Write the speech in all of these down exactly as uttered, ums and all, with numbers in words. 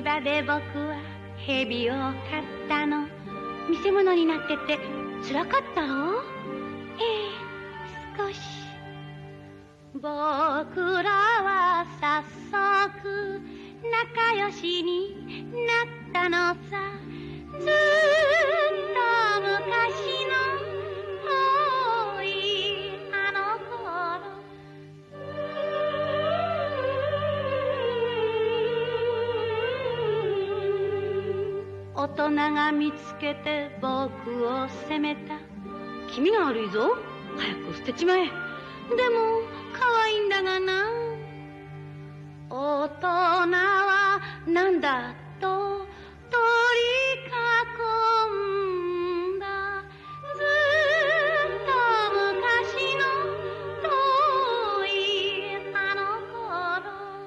市場で僕は蛇を買ったの。見せ物になっててつらかったろう？ええ、少し。僕らは早速仲良しになったのさ。ずっと昔の遠いあの頃。大人が見つけて僕を責めた。君が悪いぞ、早く捨てちまえ。でも可愛いんだがな。大人はなんだと取り囲んだ。ずっと昔の遠いあの頃。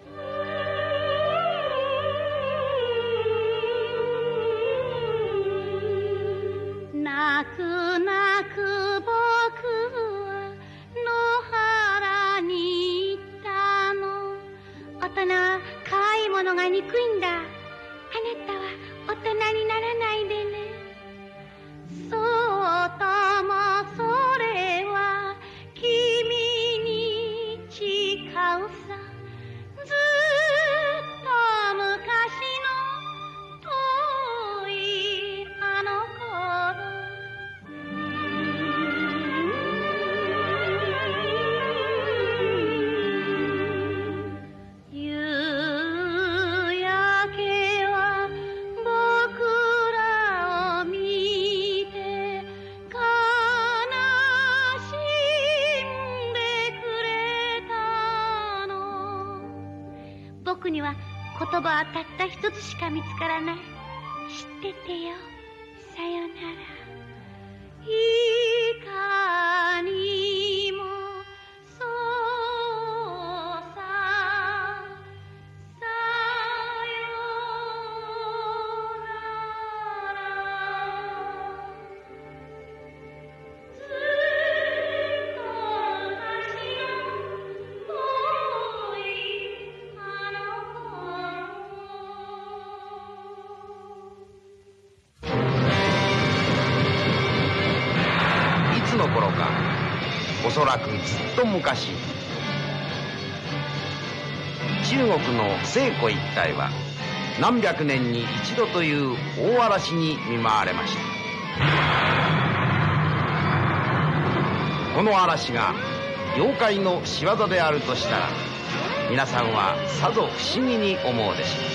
泣く泣く僕は野原に行ったの。大人は可愛いものが憎いんだ。あなたは大人にならないでね。そうともそれは君に誓うさ。ずっと昔の遠いあの頃。僕には言葉はたった一つしか見つからない。知っててよ、さよなら。いかにもそうさ、さよなら。ずっと昔の遠いあのいつの頃か、おそらくずっと昔、中国の西湖一帯は何百年に一度という大嵐に見舞われました。この嵐が妖怪の仕業であるとしたら、皆さんはさぞ不思議に思うでし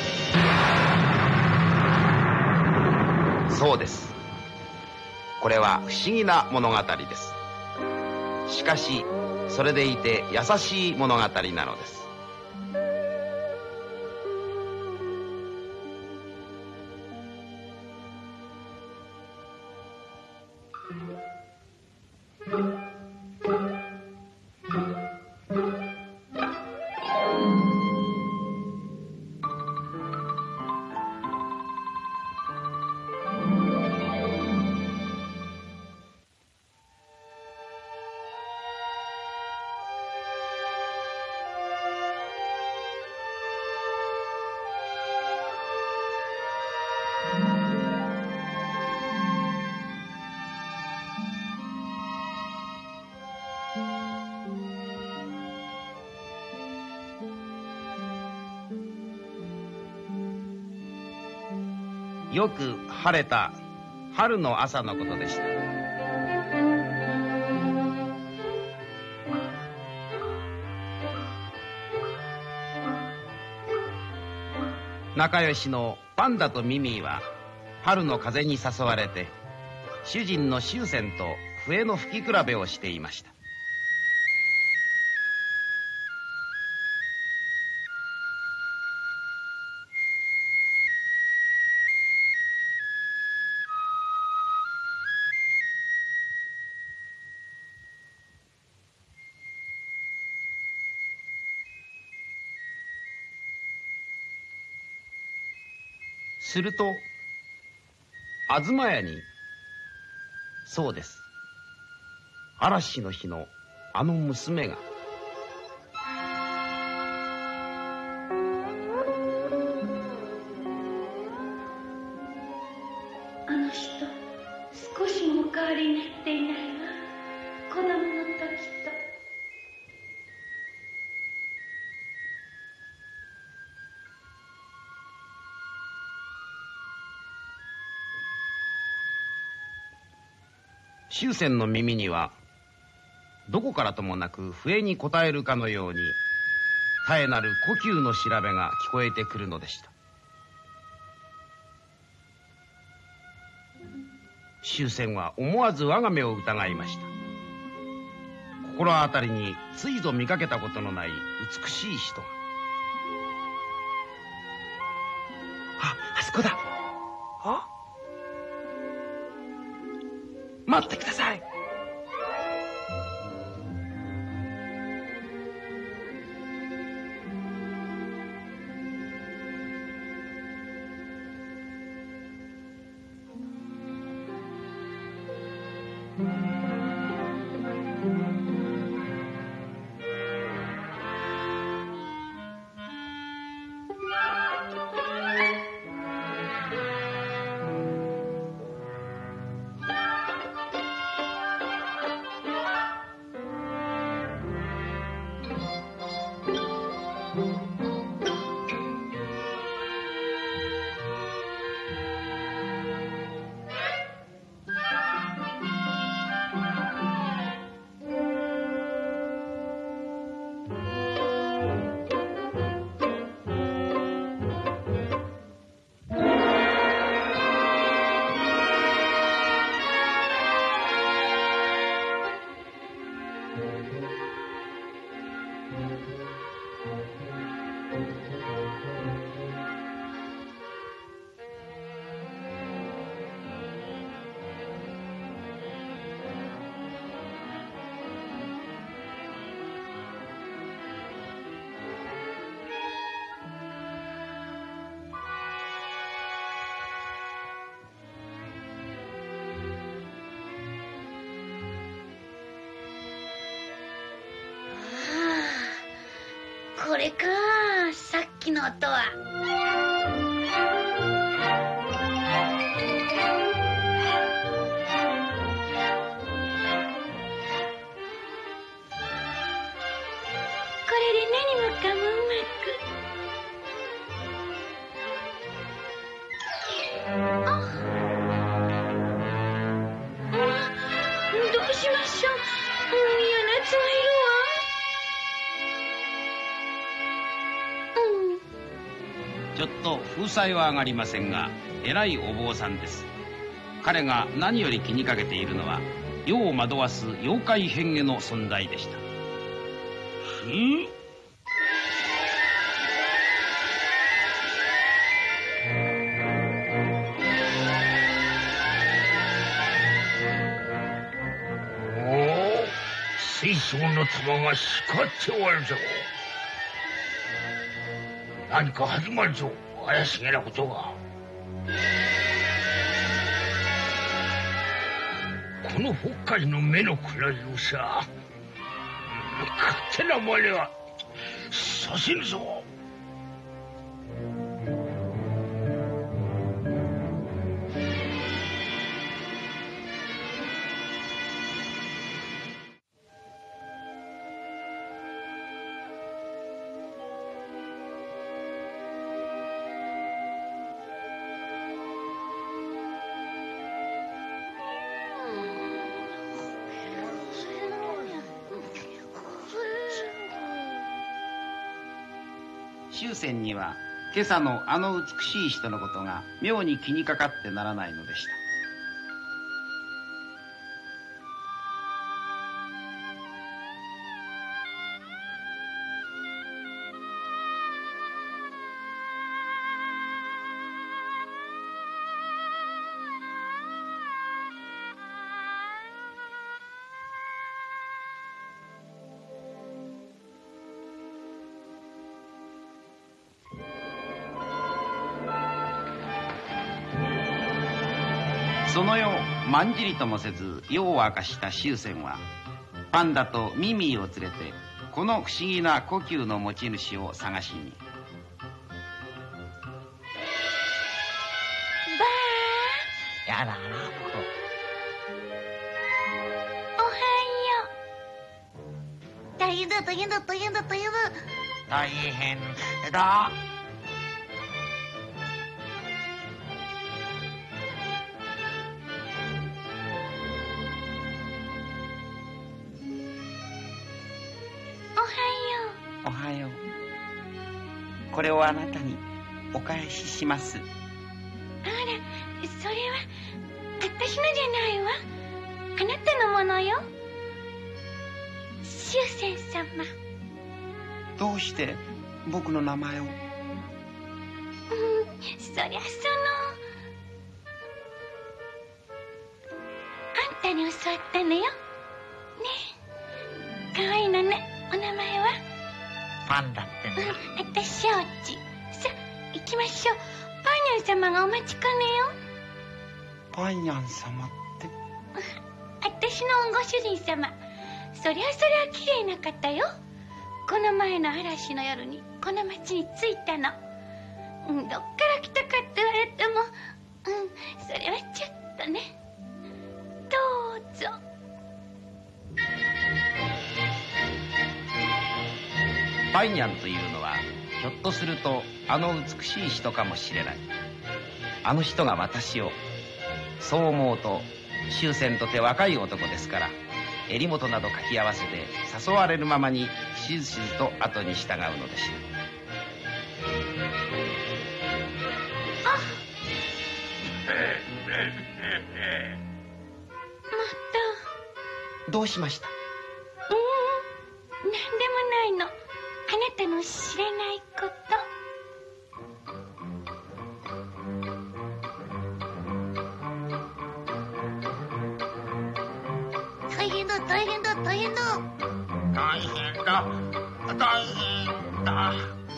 ょう。そうです。これは不思議な物語です。しかしそれでいて優しい物語なのです。よく晴れた春の朝のことでした。仲良しのパンダとミミィは春の風に誘われて主人のシュウセンと笛の吹き比べをしていました。すると東屋に、そうです、嵐の日のあの娘が。 終戦の耳にはどこからともなく笛に応えるかのように絶えなる呼吸の調べが聞こえてくるのでした。終戦は思わず我が目を疑いました。心当たりについぞ見かけたことのない美しい人が。あ、あそこだ。あ、待ってください。 これか、さっきの音は。これで何もかもうまく。あ、あ、どうしましょう。嫌なやつがいるわ。 ちょっと風采は上がりませんが偉いお坊さんです。彼が何より気にかけているのは世を惑わす妖怪変化の存在でした。ん？ おお、水晶の玉が光っておるぞ。何か始まるぞ、怪しげなことが。この北海の目の黒いさ、勝手な真似はさせぬぞ。 終戦には今朝のあの美しい人のことが妙に気にかかってならないのでした。その夜まんじりともせず夜を明かした終戦はパンダとミミィを連れてこの不思議な故宮の持ち主を探しに。 ばやだな。 あ、おはよう。大変だ大変だ大変だ大変だ。 大変だ。 おはよう。これをあなたにお返しします。 あら、それは私のじゃないわ。あなたのものよ。終戦様。 どうして僕の名前を？ うん、そりゃそのあんたに教わったのよ。ねえ、かわいいのね。お名前は？ パンダってね。 うん、あたし承知。さあ行きましょう。パンニャン様がお待ちかねよ。 パンニャン様って？ あたしのご主人様。そりゃそりゃ綺麗な方よ。この前の嵐の夜にこの町に着いたの。うん、どっから来たかって言われても、うん、それはちょっとね。どうぞ。 パイニャンというのはひょっとするとあの美しい人かもしれない。あの人が私を。そう思うと終戦とて若い男ですから、襟元などかき合わせて誘われるままにしずしずと後に従うのでしょう。 あまた。 どうしました？ うーん、なんでもないの。あなたの知らないこと。大変だ、大変だ、大変だ。 大変だ、大変だ。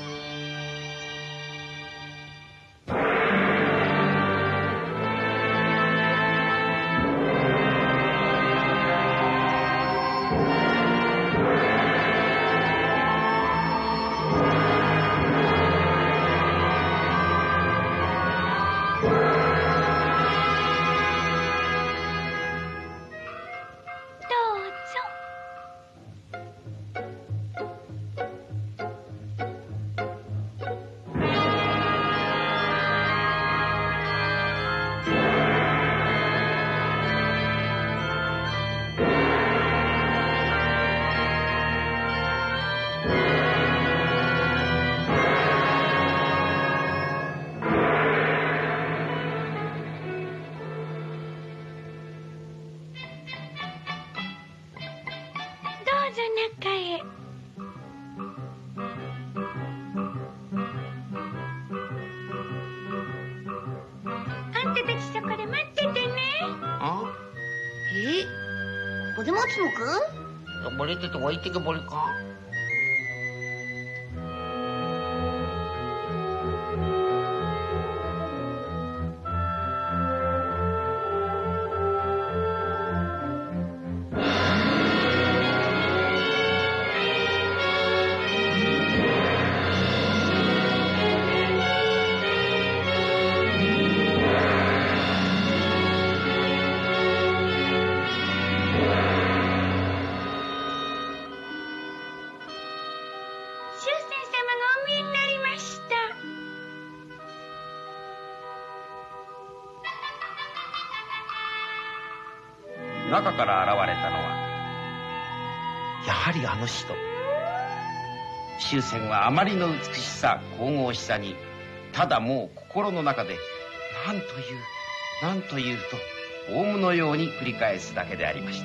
boleh tu tuai tiga boleh kah? 中から現れたのはやはりあの人。終戦はあまりの美しさ神々しさにただもう心の中で何という何というとオウムのように繰り返すだけでありました。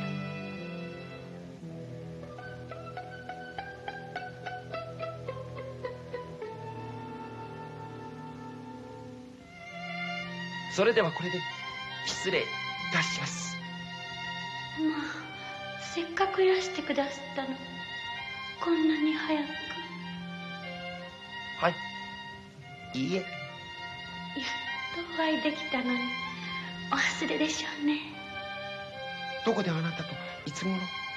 それではこれで失礼いたします。 まあ、せっかくいらしてくださったの、こんなに早く。 はい、いいえ。 やっとお会いできたのにお忘れでしょうね。 どこであなたといつ頃？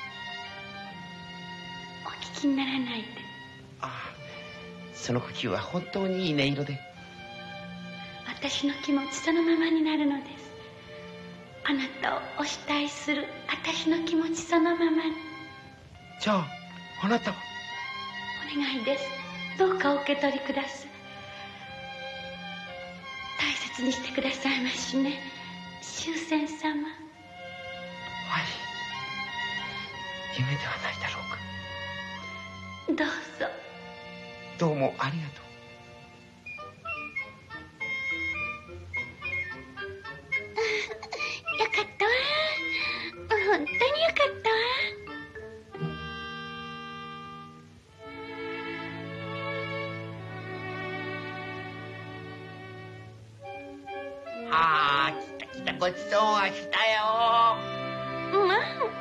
お聞きにならないで。 ああ、その呼吸は本当にいい音色で、 私の気持ちそのままになるのです。あなたをお慕いする私の気持ちそのままに。 じゃああなたは？ お願いです。どうかお受け取りください。大切にしてくださいましね、終戦様。 はい、夢ではないだろうか。 どうぞどうもありがとう。 よかったわ。本当によかったわ。 ああ、来た来た、ごちそうが来たよ。 まあ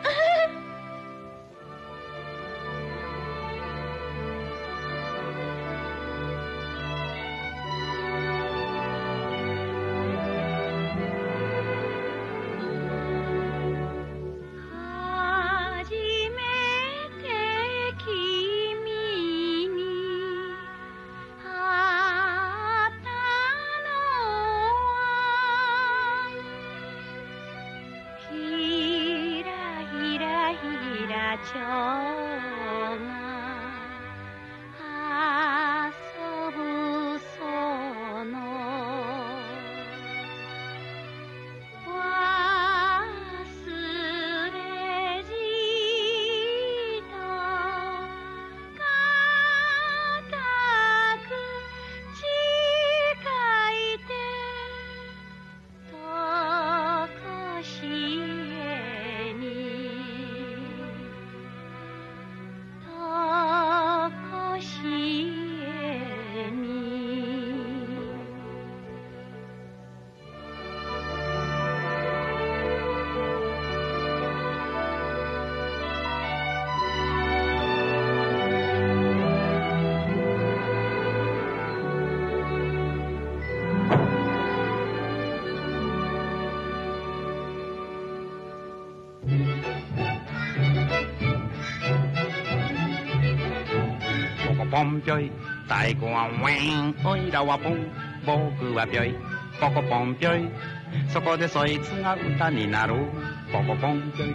ポンピョイ太鼓はウィーンおいらはポン僕はピョイポコポンピョイそこでそいつが歌になるポコポンピョイ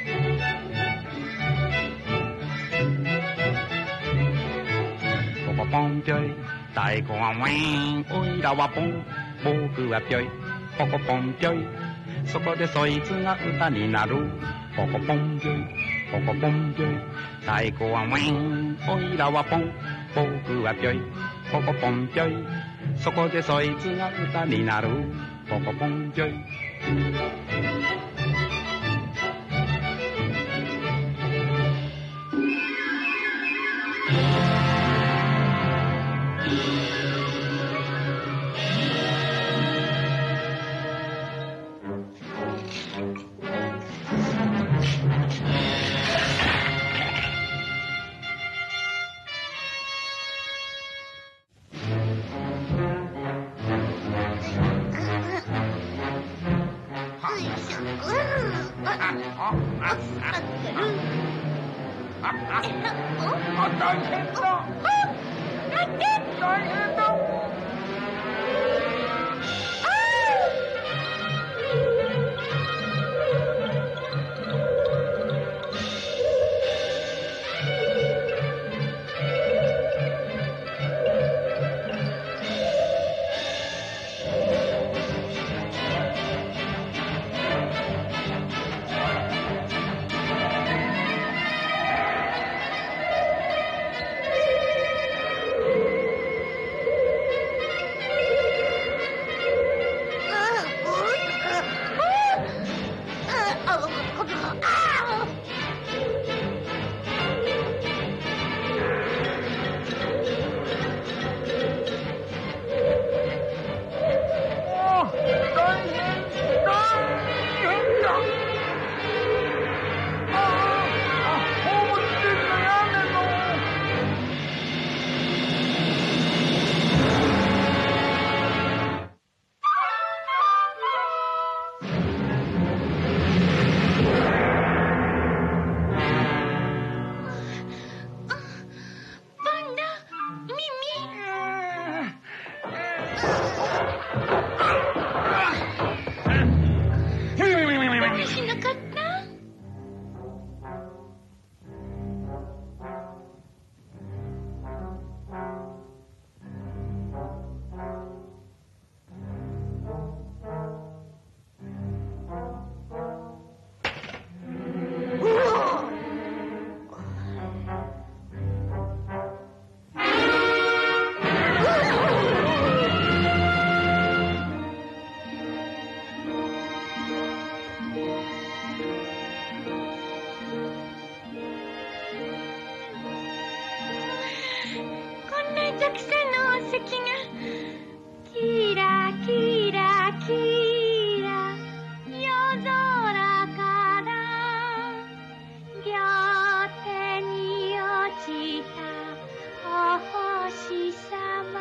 ポコポンピョイ太鼓はウィーンおいらはポン僕はピョイポコポンピョイそこでそいつが歌になるポコポンピョイポコポンピョイ太鼓はウィーンおいらはポン僕はピョイポコポンピョイそこでそいつが歌になるポコポンピョイ石がキラキラキラ夜空から両手に落ちたお星様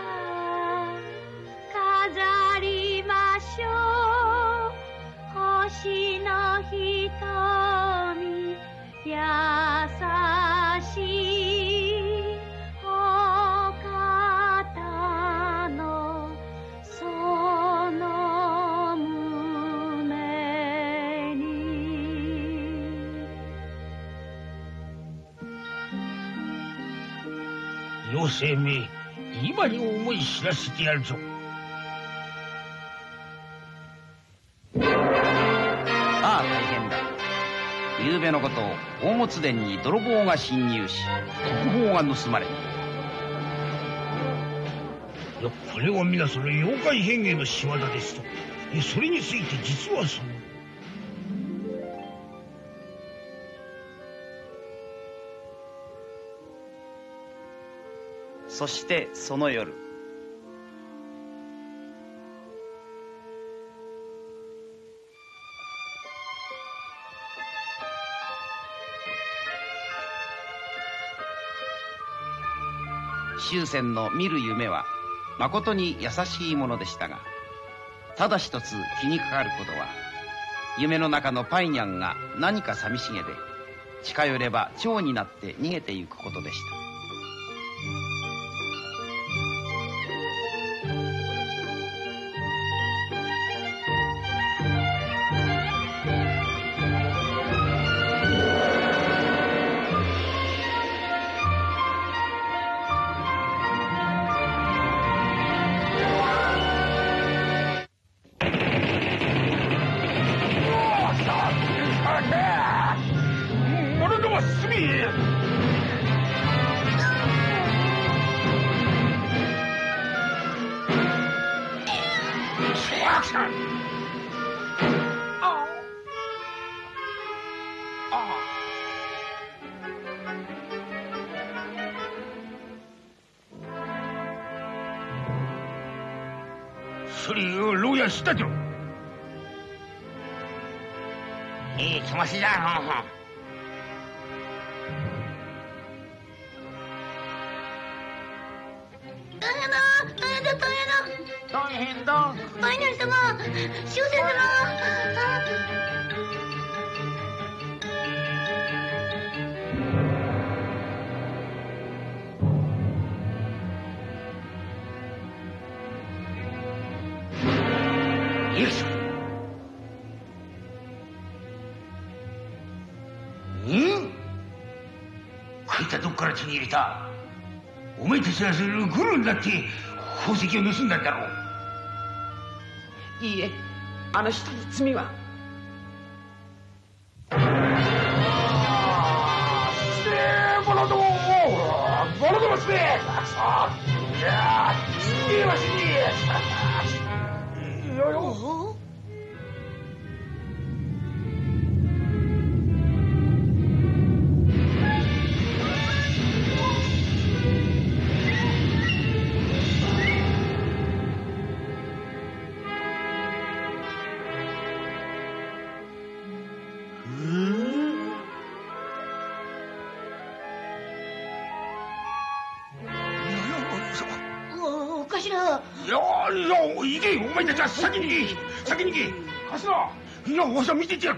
飾りましょう星の瞳優しいお方のその胸に妖精め今に思い知らせてやるぞ。 ああ大変だ。夕べのことを宝物殿に泥棒が侵入し国宝が盗まれた。 いやこれは皆その妖怪変化の仕業ですと。えそれについて実はそのそしてその夜、 終戦の見る夢はまことに優しいものでしたが、ただ一つ気にかかることは夢の中のパイニャンが何か寂しげで近寄れば蝶になって逃げてゆくことでした。 それを牢屋したぞ。 いい気持ちだの。 大変だ大変だ大変だ大変だ。 パイニャン様終戦様よいしょ。うんこいつはどっから手に入れた。お前たちはそれをグルになって宝石を盗んだんだろう。 いいえ、あの人に罪は。 ボロどもボロどもすね。いや逃げはしねえ。よよいやいや行けお前たちは先に行け先に行け頭いやわしは見ててやる。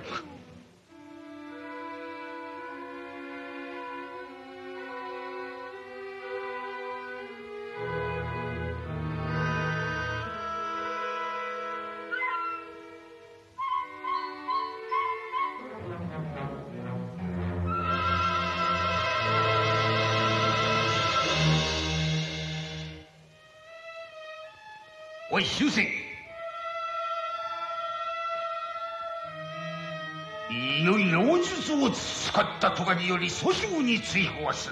おい終戦、良い妖術を使ったとかにより蘇州に追放する。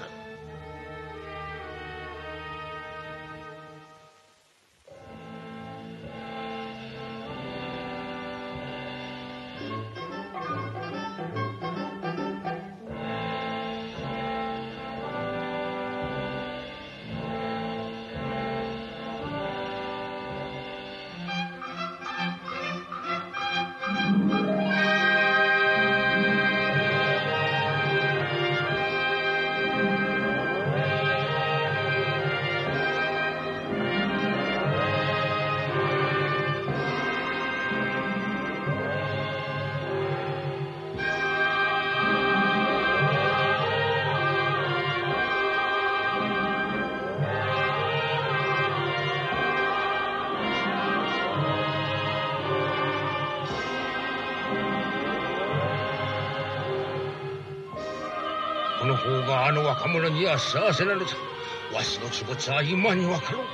この方があの若者には幸せなのさ。わしの気持ちは今にわかろう。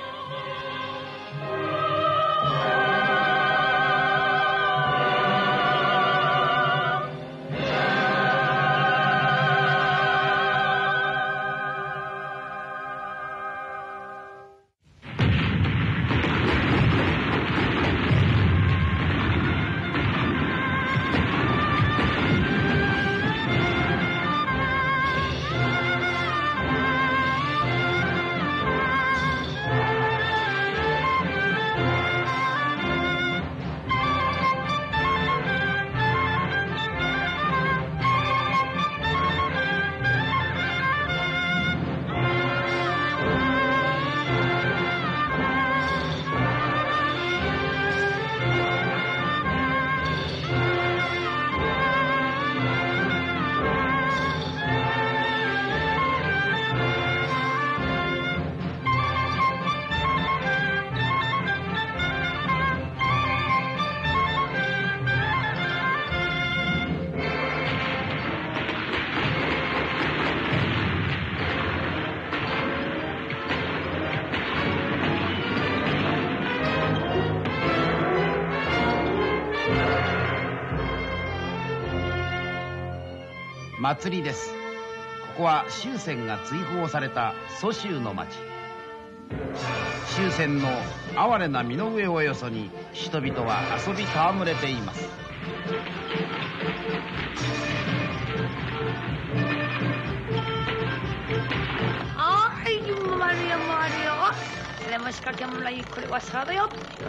祭りです。ここは終戦が追放された蘇州の町。終戦の哀れな身の上をよそに人々は遊び戯れています。 はい、回るよ回るよ。それも仕掛けもない。これはサードよ。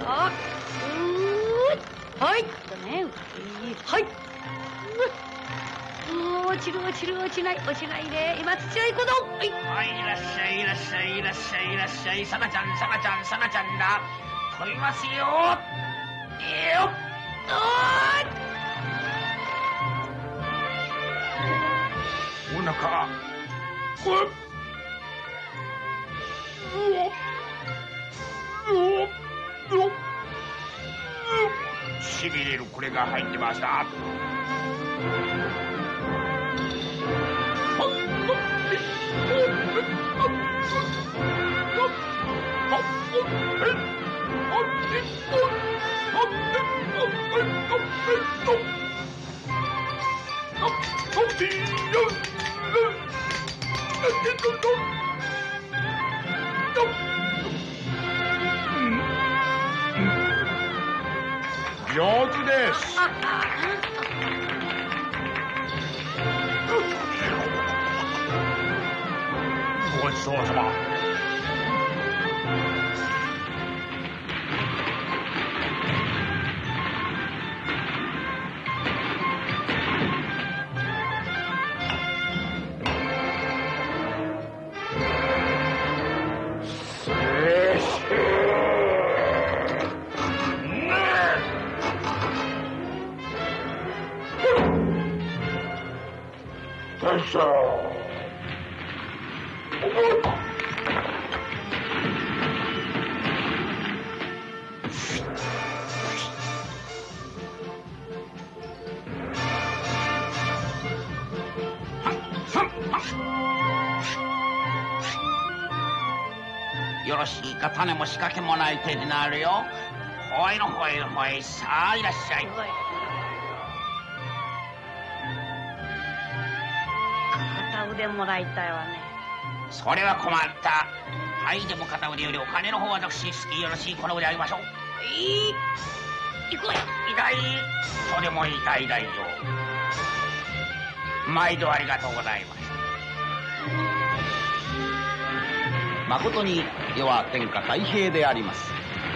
はいとね、はい。落ちる落ちる落ちない落ちないで、今土屋行くぞ。はい、 はい、いらっしゃいいらっしゃいいらっしゃいいらっしゃい。さなちゃんさなちゃんさなちゃんだ。飛びますよ。いいよ。おなか。しびれるこれが入ってました。上手です。ごちそうさま。よろしいか、種も仕掛けもない手になるよ。ほいのほいのほい。さあいらっしゃい。 片腕もらいたいわね。 それは困った。はい、でも片腕よりお金の方は私好き。よろしい、この腕あげましょう。 いい行こうよ。 痛い。それも痛い。大丈夫。毎度ありがとうございます。 誠に世は天下太平であります。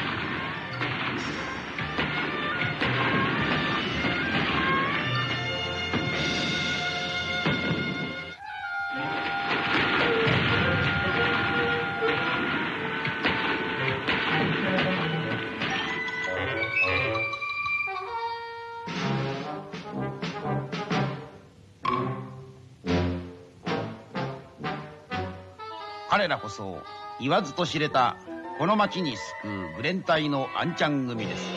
彼らこそ言わずと知れたこの町に救うグレン隊のアンちゃん組です。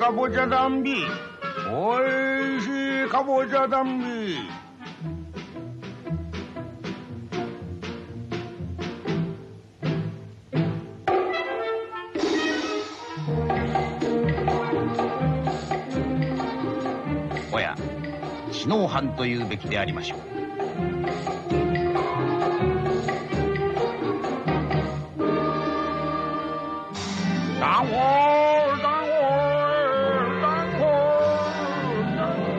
かぼちゃだんび。おいしいかぼちゃだんび。 おや、知能犯というべきでありましょう。 だんごーだんごーだんごーだんご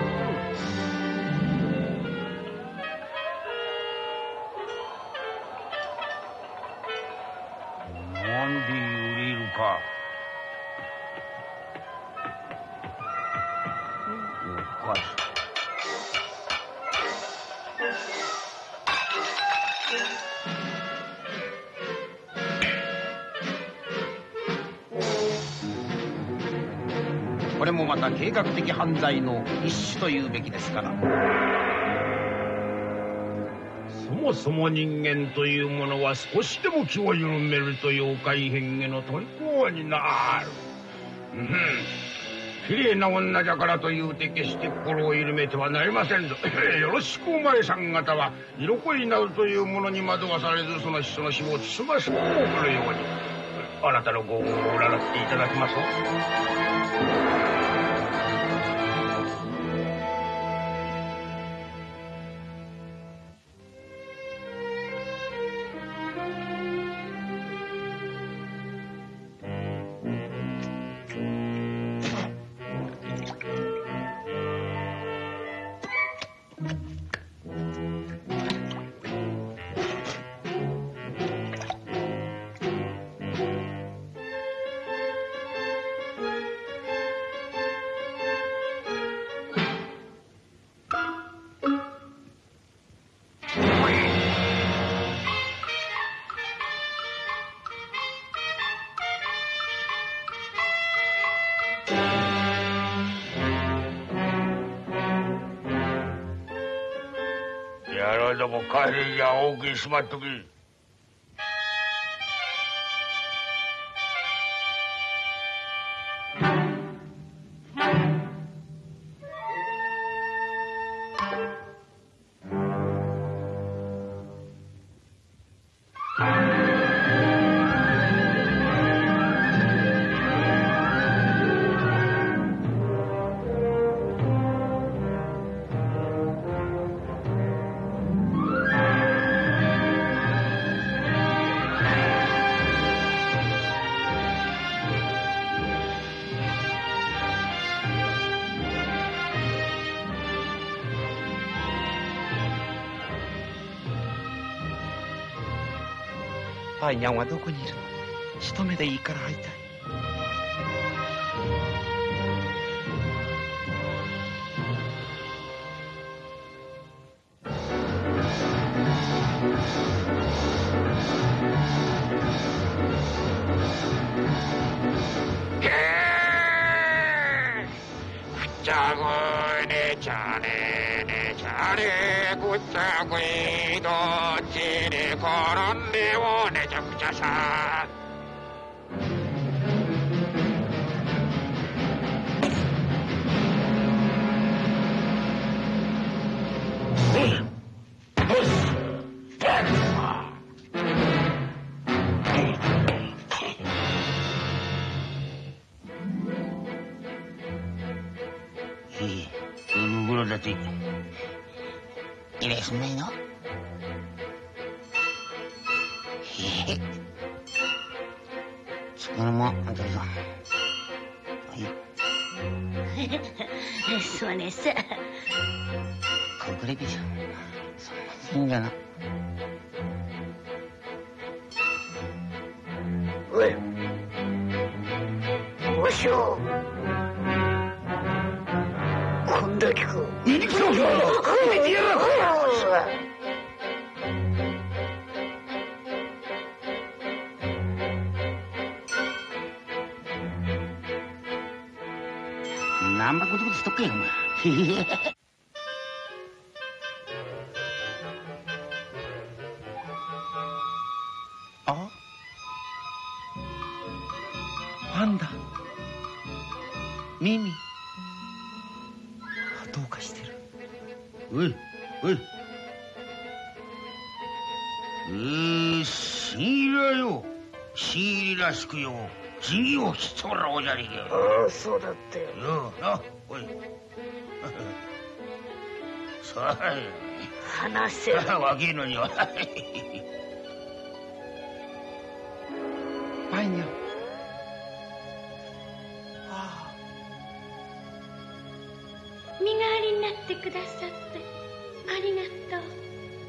ー。なんで揺れるか。おかしい。 これもまた計画的犯罪の一種というべきですから。 そもそも人間というものは少しでも気を緩めると妖怪変化の虜になる。うん、綺麗な女じゃからというて決して心を緩めてはなりませんぞ。よろしくお前さん方は色恋なるというものに惑わされず、その人の死をつましく送るようにあなたのご恩を占っていただきます。やらども帰りじゃ大きにしまっとき。 アイニャンはどこにいるの？一目でいいから会いたい。 ちゃぐねちゃねねちゃねぐっちゃぐいどっちに転んでもねちゃくちゃさ。 ¿Eres un menor? Sekarang ada Suanesa. Kau boleh bisa. Sehingga nak. Oi. Osho. Kondakiku. Nambah kutu-kutu stok ya, mah. Oh. Panda. 耳どうかしてる。 おいおい、えー、新入りはよ、新入りらしくよ、辞儀を切ってもらおうじゃねえか。 ああ、そうだったよ。 ような、おい。さあ、 話せる。 若いのには。 パイニャ。ああ。 身代わりになってくださってありがとう。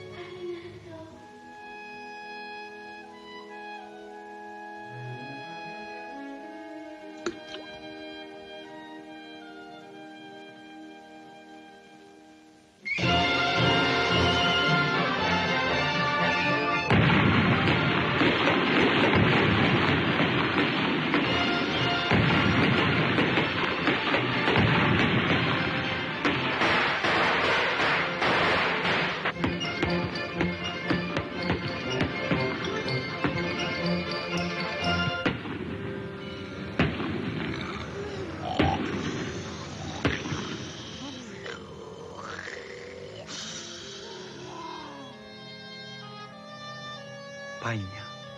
パイニャ。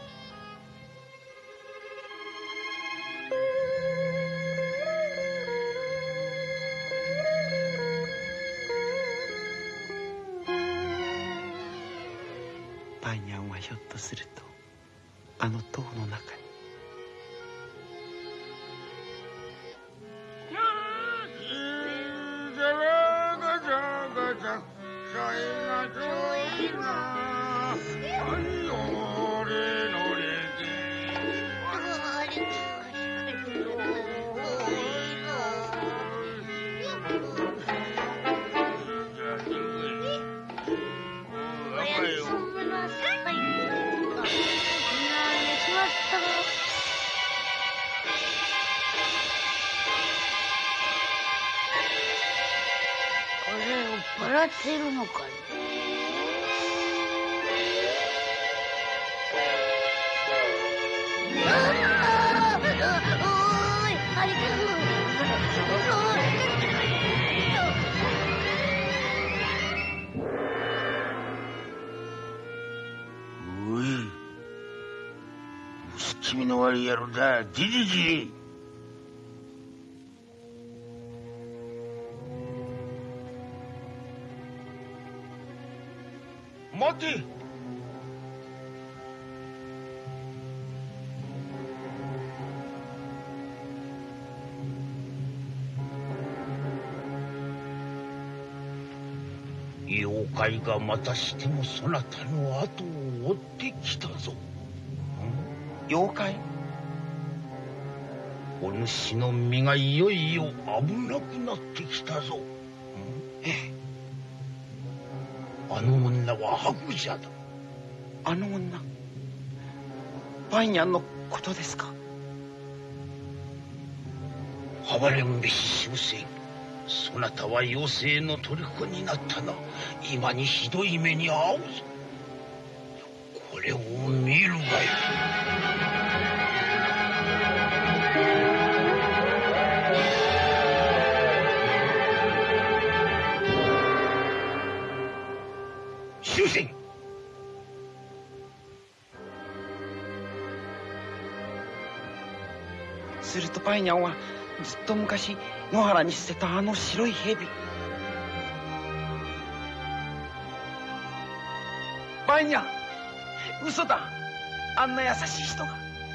パイニャンはひょっとするとあの塔の中に。 笑ってるのかね。 おい、薄気味の悪い野郎だ、じじじい。待て。妖怪がまたしてもそなたの後を追ってきたぞ。 妖怪？ お主の身がいよいよ危なくなってきたぞ。 ええ。 あの女は白蛇だ。 あの女、パイニャンのことですか？ 哀れんべし修正、そなたは妖精の虜になったな。今にひどい目に遭うぞ。これを見るがよい。修正。 するとパイニャンはずっと昔野原に捨てたあの白い蛇。パイニャン、嘘だ。あんな優しい人が。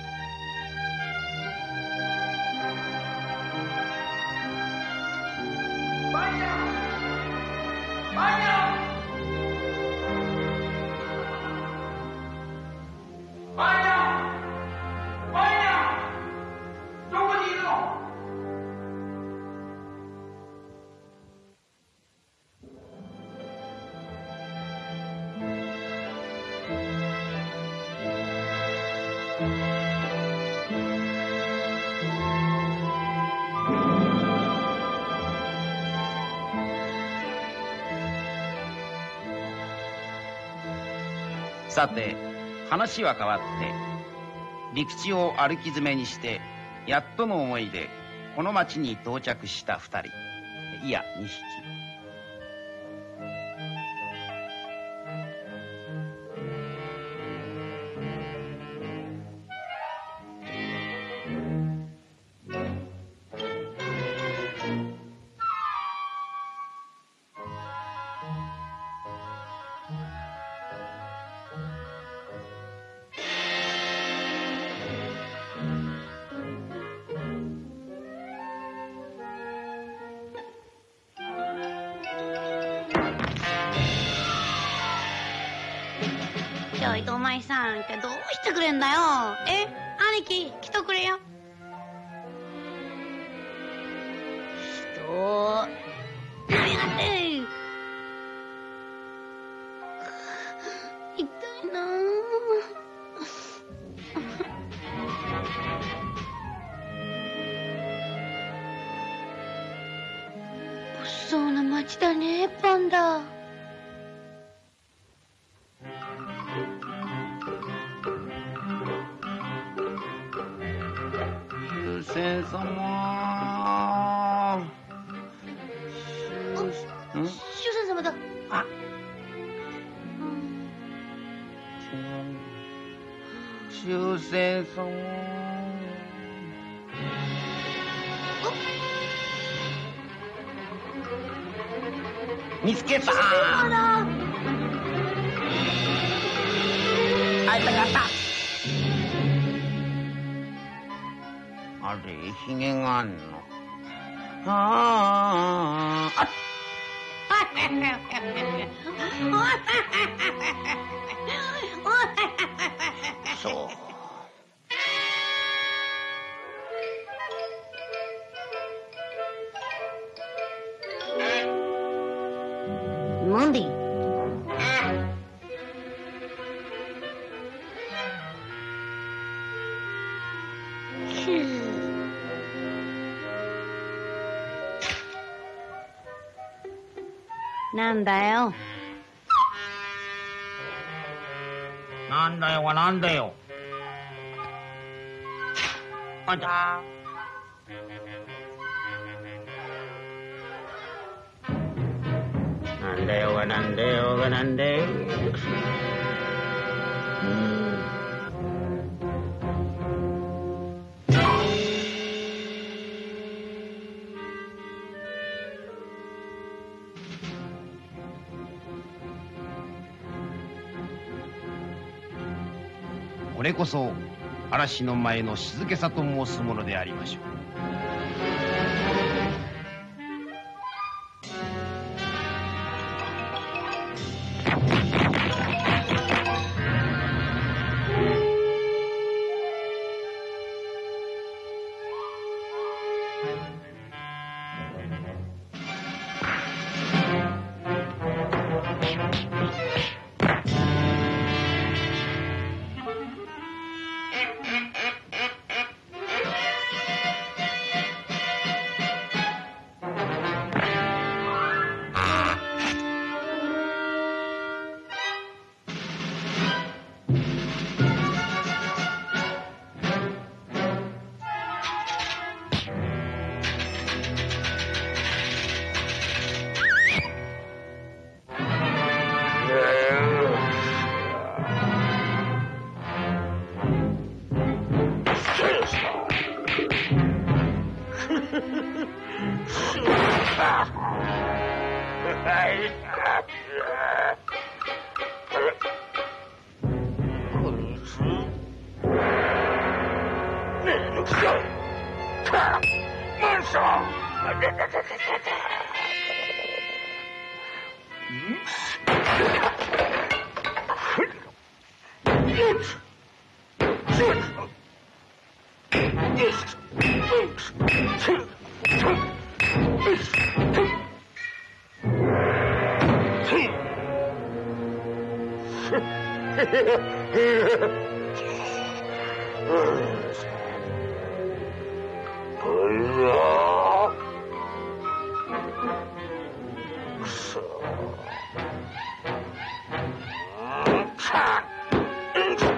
パイニャン、パイニャン、パイニャン、パイニャン、どこにいるの？さて、話は変わって陸地を歩き詰めにしてやっとの思いでこの町に到着した二人、いや二匹。 ちょいとお前さんってどうしてくれんだよ。え、兄貴来とくれよ。 人ありがてえ。痛いなあ。物騒な町だねパンダ。 先様。 終戦様だ。 あ、終戦様。見つけた。あいたかった。あれ、ひげがあんの。ああ、あっ。そう。 なんで？なんだよ。 なんだよはなんだよ。あだ。なんだよはなんだよはなんだよ。うん。 これこそ嵐の前の静けさと申すものでありましょう。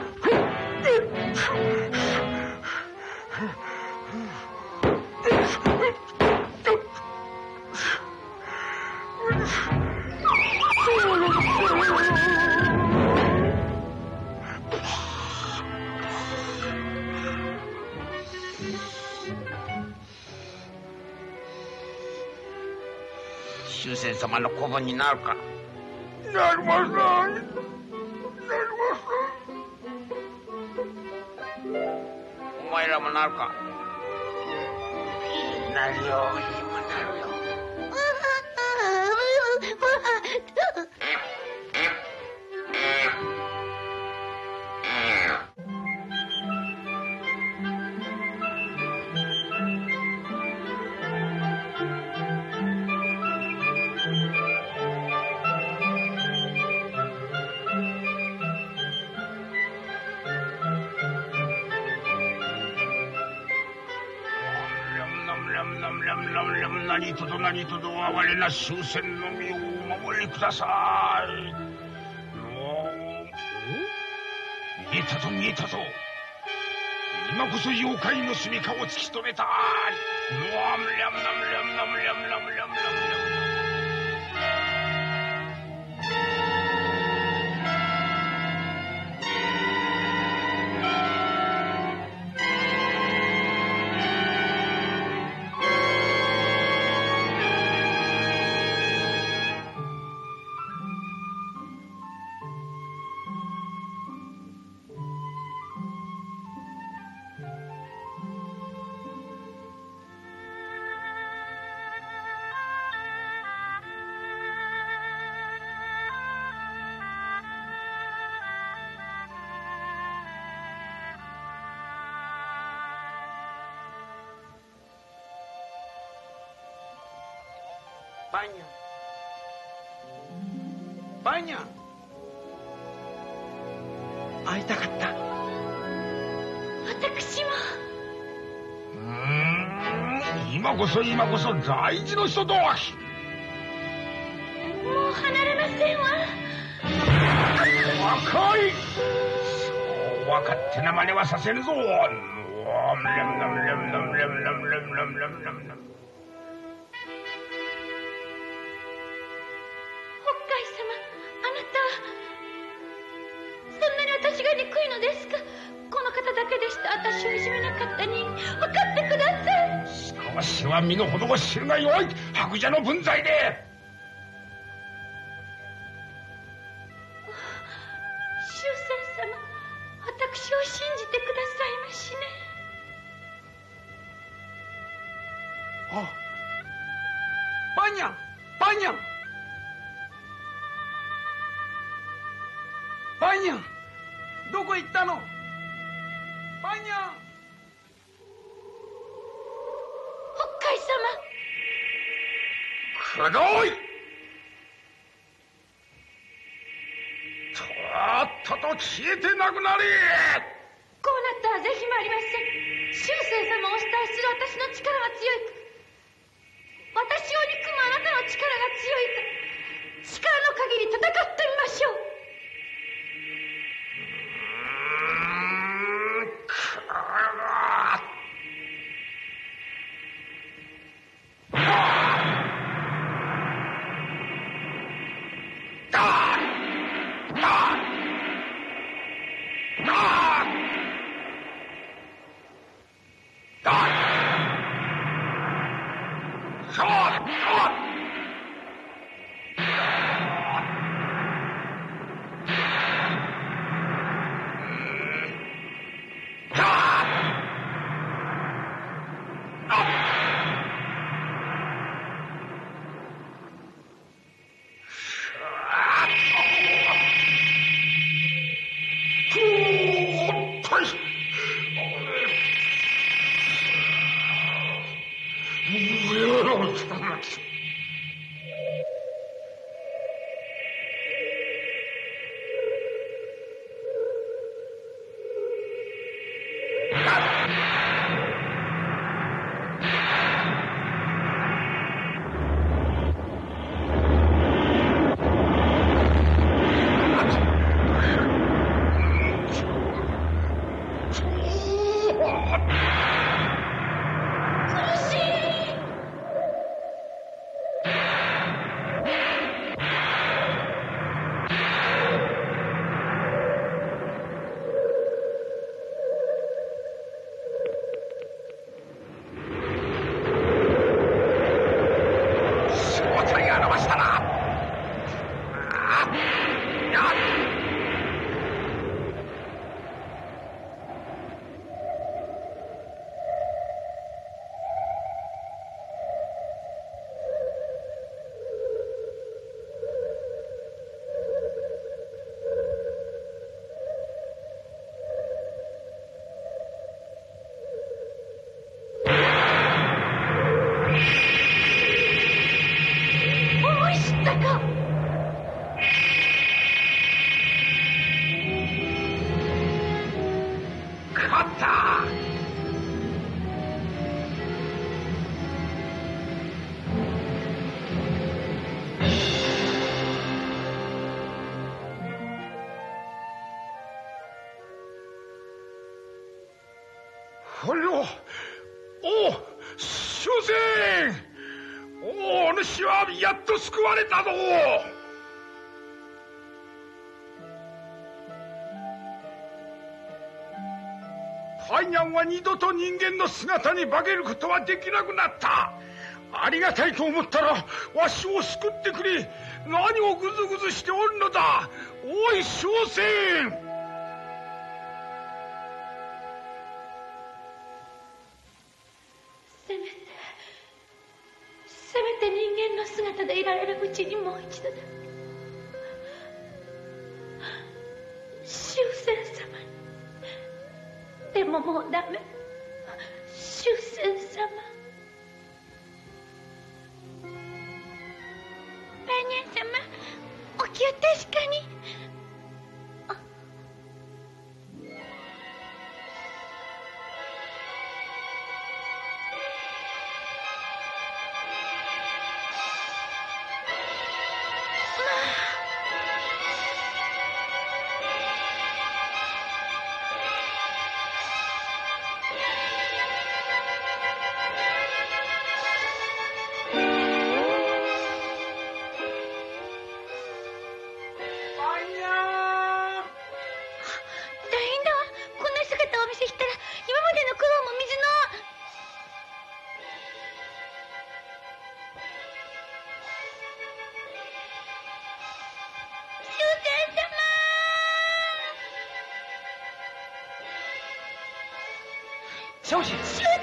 Yes. 仙様の子分になるか？ なりません。なりません。 お前らもなるか？なるよ、いいもなるよ。何とぞ何とぞ哀れな終戦の身をお守りください。見えたぞ見えたぞ。今こそ妖怪の住みかを突き止めたい。ムラムラムラムラムラムラムラムラムラパーニャパーニャ会いたかった。 私も。 うーん、今こそ今こそ大事の人と。もう離れませんわ。 若い。そう分かってな真似はさせるぞ。 私が憎いのですか？この方だけでした私をいじめなかった人間、分かってください。 少しは身の程を知るがよい。白蛇の分際で。 終戦様、私を信じてくださいましね。 あ、パーニャパーニャパーニャ、どこ行ったの？パーニャ。 北海様。 くどい。とっとと消えてなくなれ。 こうなったらぜひもありません。終生様をお慕いする私の力が強いか、私を憎むあなたの力が強いか、力の限り戦ってみましょう。 かった。あれは、おお、終戦。おお、お主はやっと救われたぞ。パイニャンは二度と人間の姿に化けることはできなくなった。ありがたいと思ったらわしを救ってくれ。何をグズグズしておるのだ。おい小生。 せめてせめて人間の姿でいられるうちにもう一度だ。終戦様に。でももうダメ。終戦様。パイニャン様、お気を確かに。 少子。 終戦様。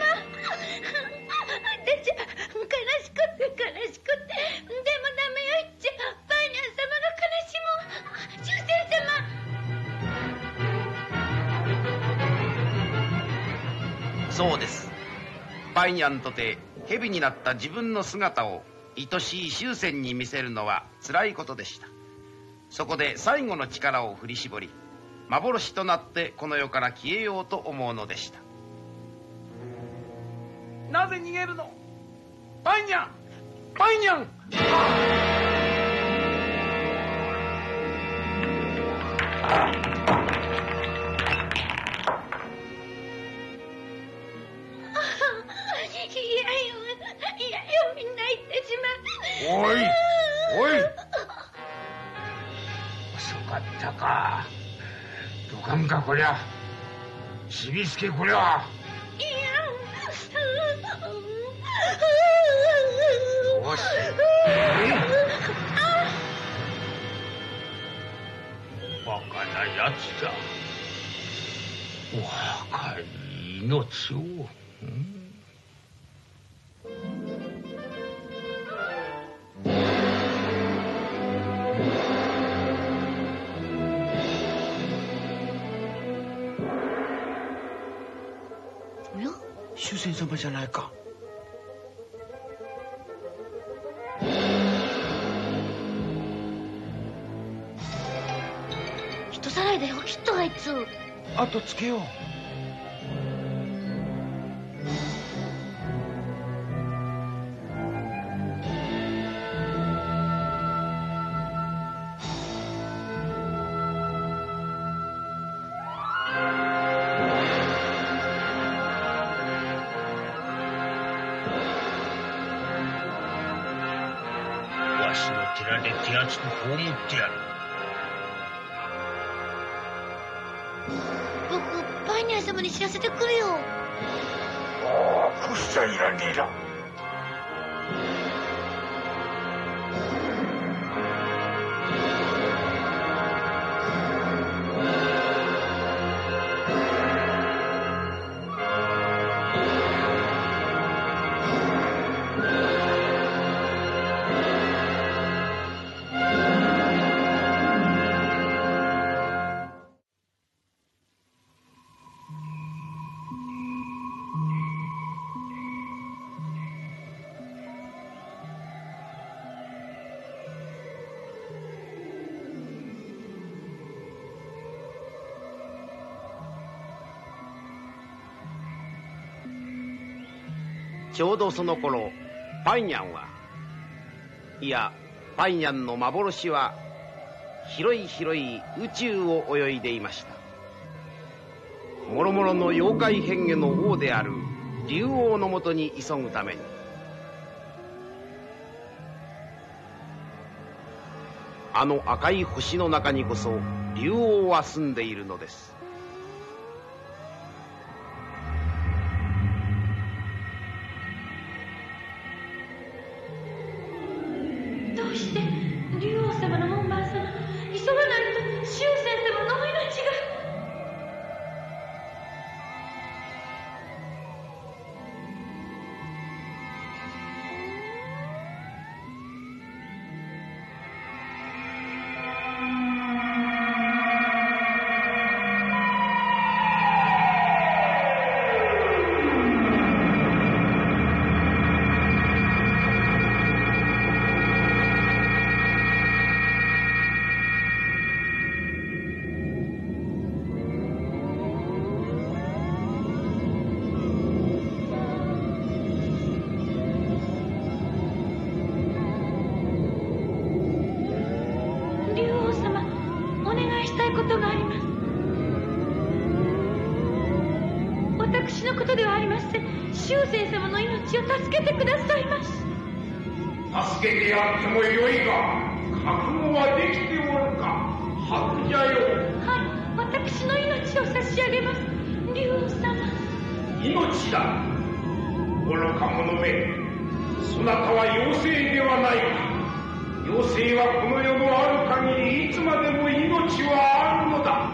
私は悲しくて悲しくて、でもダメよっちゃ。パイニャン様の悲しも。終戦様。 そうです。パイニャンとて蛇になった自分の姿を愛しい終戦に見せるのは辛いことでした。そこで最後の力を振り絞り、幻となってこの世から消えようと思うのでした。 なぜ逃げるの？パイニャン、パイニャン。おいおい、遅かったか。どかんかこりゃ。ちびすけこりゃ。よし。バカなやつだ。お若い命を。うん終戦様じゃないか。 人さらいだよ、きっとあいつ。 後つけよう。 わしの寺で手厚く葬ってやる。 僕、パイニャン様に知らせてくるよ。 ああ、こうしちゃいらねえな。 ちょうどその頃パイニャンはいやパイニャンの幻は広い広い宇宙を泳いでいました。もろもろの妖怪変化の王である竜王のもとに急ぐために、あの赤い星の中にこそ竜王は住んでいるのです。 どうして竜王様の門番様、急がないと終戦様のお命が。私のことではありません。終戦様の命を助けてくださいまし。 助けてやってもよいが、覚悟はできておるか。白じゃよ。 はい、私の命を差し上げます。竜王様。 命だ。愚か者め、そなたは妖精ではないか。妖精はこの世のある限りいつまでも命はあるのだ。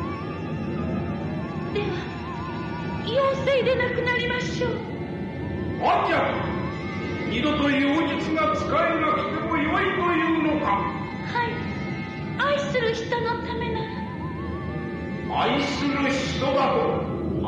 では妖精でなくなりましょう。 あんじゃ、二度と妖術が使えなくてもよいというのか。 はい、愛する人のためなら。 愛する人だと。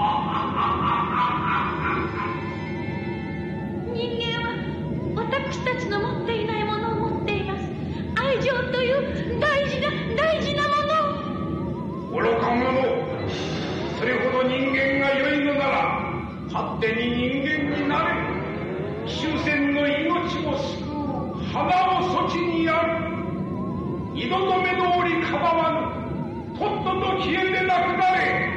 人間は私たちの持っていないものを持っています。愛情という大事な大事なものを。 愚か者、それほど人間が良いのなら勝手に人間になれ。終戦の命を救う花をそちにある。二度と目通りかばわぬ。とっとと消えてなくなれ。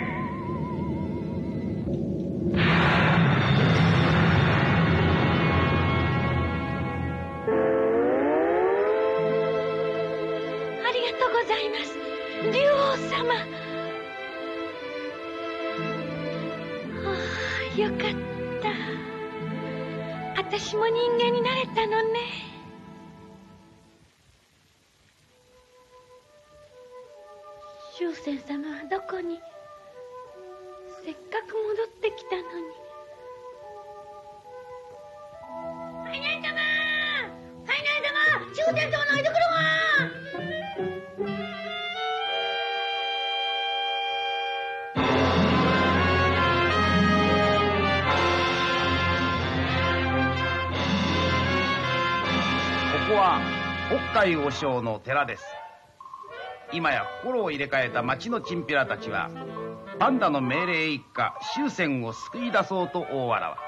ありがとうございます、竜王様。はあ、よかった。私も人間になれたのね。終戦様はどこに。せっかく戻ってきたのに。ファイナル様、ファイナル様、終戦様の居所が。 ここは北海和尚の寺です。今や心を入れ替えた町のチンピラたちはパンダの命令一家終戦を救い出そうと大わらわ。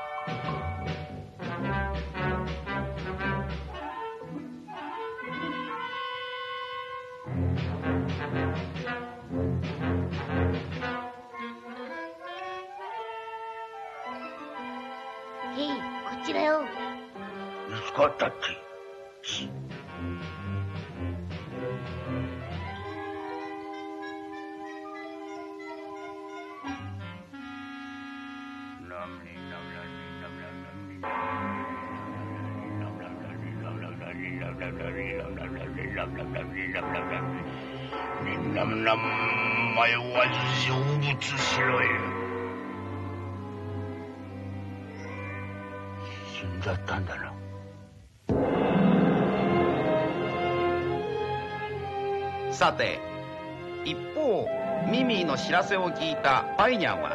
へい、こっちだよ。 見つかったって。みんな名前は成仏しろよ。死んじゃったんだな。 さて一方ミミィの知らせを聞いたパイニャンは、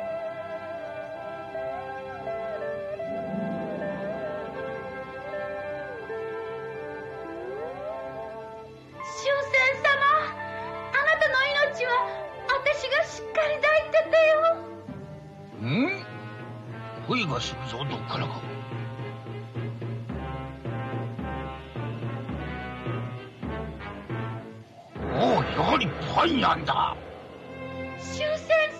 終戦様、あなたの命は私がしっかり抱いててよ。 ん？恋がするぞ、どっからか。 やはりパイニャンだ。 終戦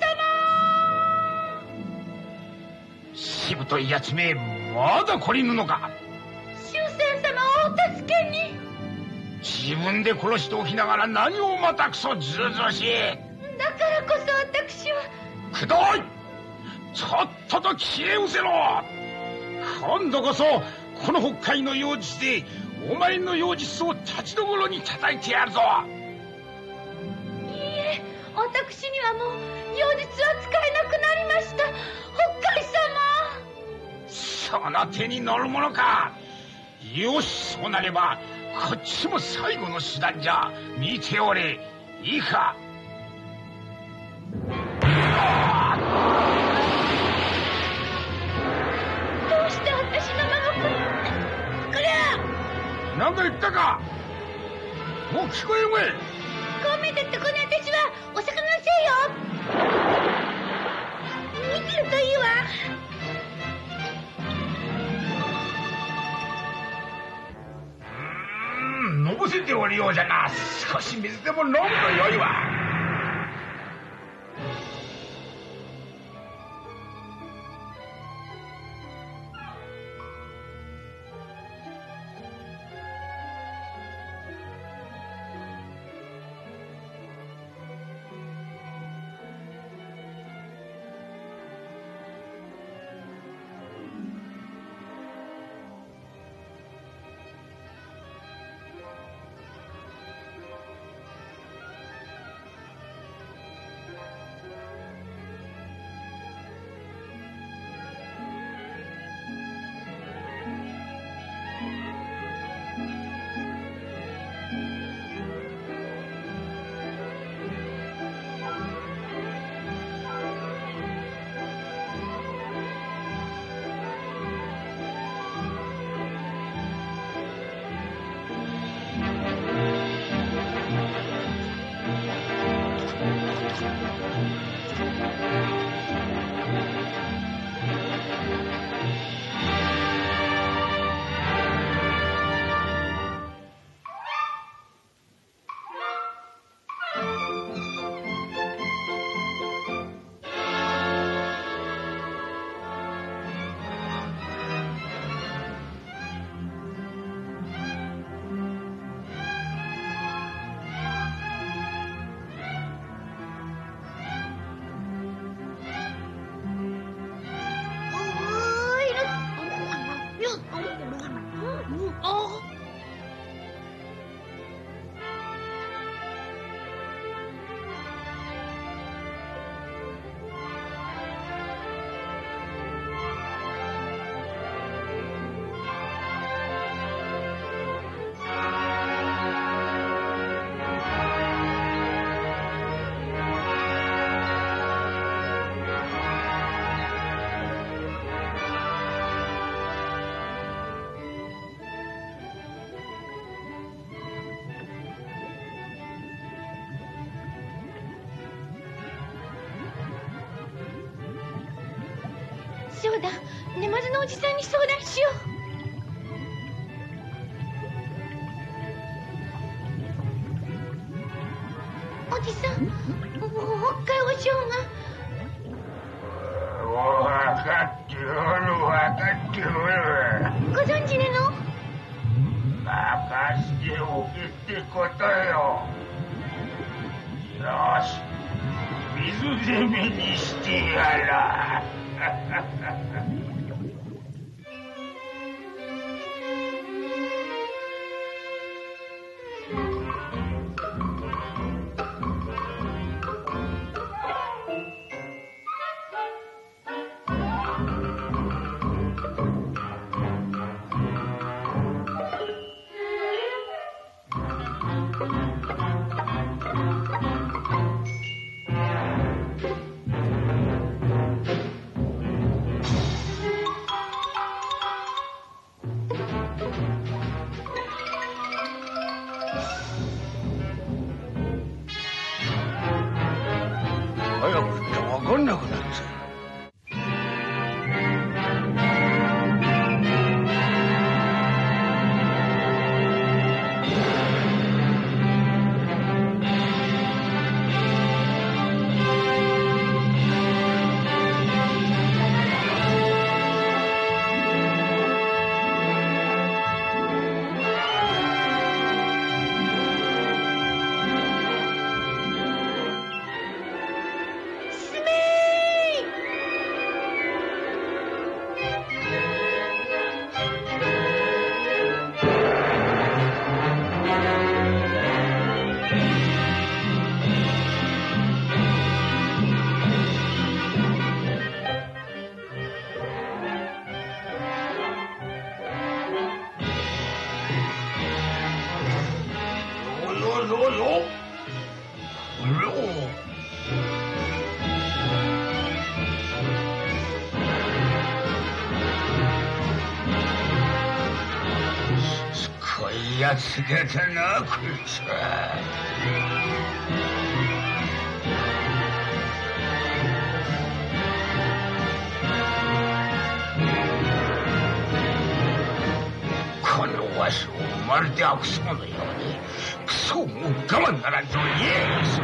様。 しぶといやつめ、まだ懲りぬのか。 終戦様をお助けに。 自分で殺しておきながら何をまたくそずうずうしい。 だからこそ私は。 くどい。ちょっとと消え失せろ。今度こそこの北海の妖術でお前の妖術を立ちどころに叩いてやるぞ。 いいえ、私にはもう妖術は使えなくなりました。北海様。 その手に乗るものか。よし、そうなればこっちも最後の手段じゃ。見ておれ。いいか。 どうして私の孫くん。これ何か言ったか。もう聞こえんわい。 こう見てってこの私はお魚のせいよ。見てるといいわ。 うーん、のぼせておるようじゃな。少し水でも飲むとよいわ。 そうだ、根津のおじさんに相談しよう。おじさん、北海お嬢が。 分かっておる、分かっておる。 ご存知なの？ 任しておけってことよ。よし、水攻めにしてやら。 すごいやつだな、こいつは。このわしをまるで悪僧のようにクソもう我慢ならんぞ、イエス。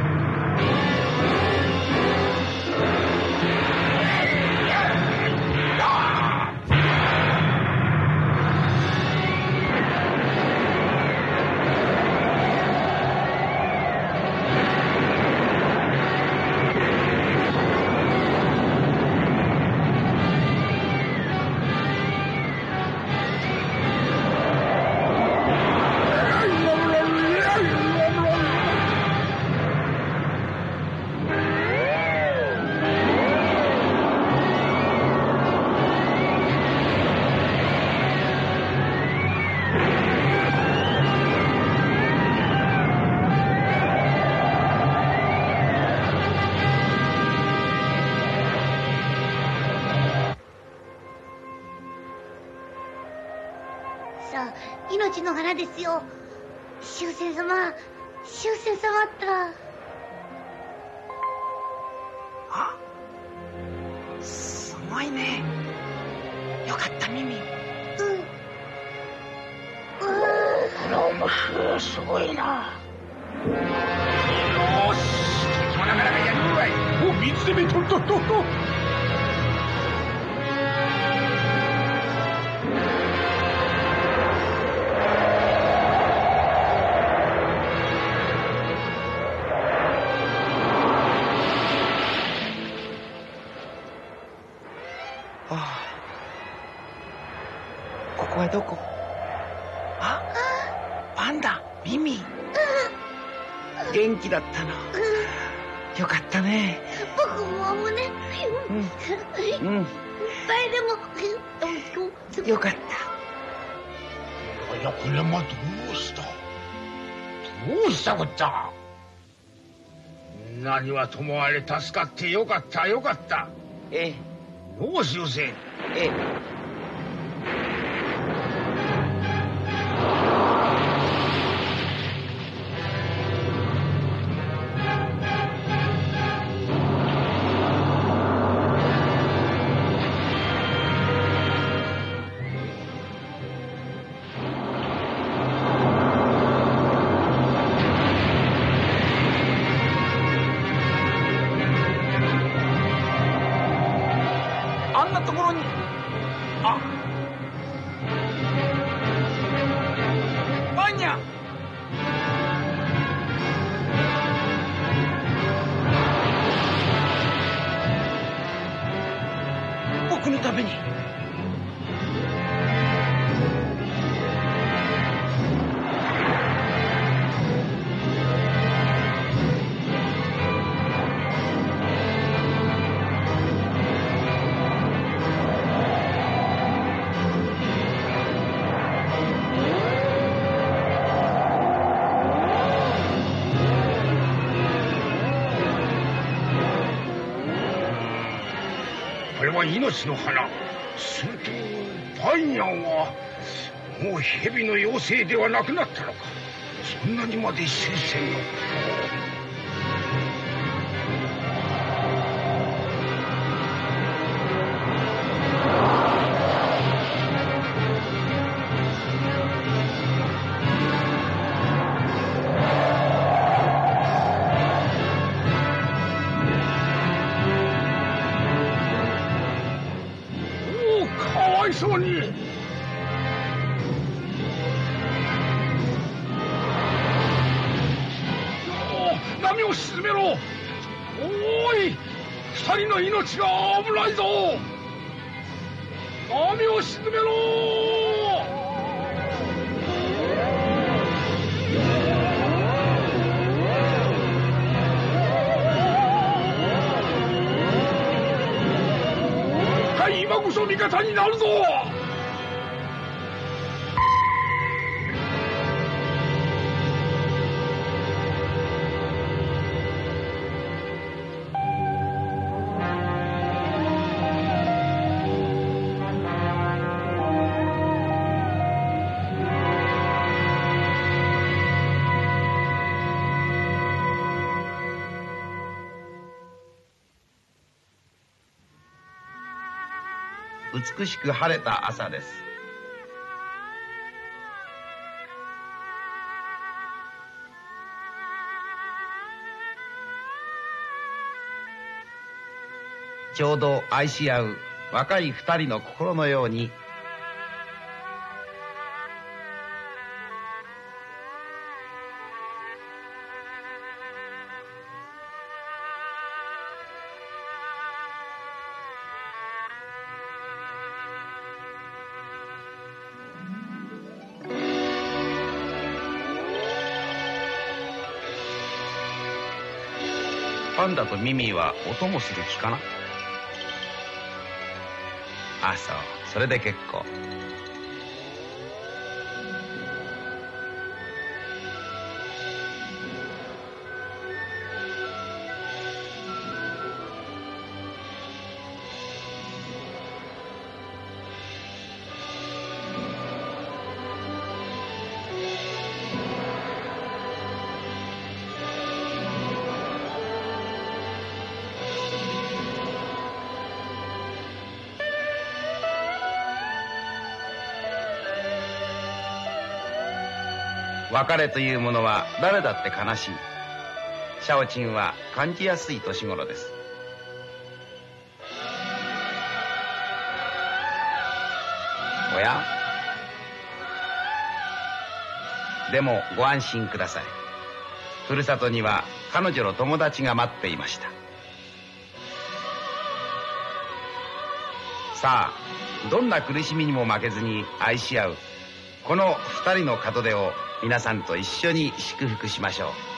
さあ、命の花ですよ。終戦様、終戦様ったら。 あ、すごいね。よかった耳。うん。 これは面白い、すごいな。よし、敵もなかなかやるわい。お、水攻めとっとっとっと。 ここはどこ？あ、パンダ、ミミ。元気だったの。よかったね。 僕も危ね。 うん。うん。 誰でも。 よかった。 いや、これはどうしたどうしたこった。何はともあれ助かってよかったよかった。 ええ。 よしよせ。 ええ。あんなところに、あ、バンニャ。僕のために。 これは命の花。するとパイニャンはもう蛇の妖精ではなくなったのか。そんなにまで終戦の。かわいそうに。お、波を沈めろ。おーい、二人の命が危ないぞ。波を沈めろ。はい、今こそ味方になるぞ。 美しく晴れた朝です。ちょうど愛し合う若い二人の心のように、パンダとミミィはお供する気かな。あ、そう、それで結構。別れというものは誰だって悲しい。シャオチンは感じやすい年頃です。おや？でもご安心ください。ふるさとには彼女の友達が待っていました。さあ、どんな苦しみにも負けずに愛し合うこの二人の門出を皆さんと一緒に祝福しましょう。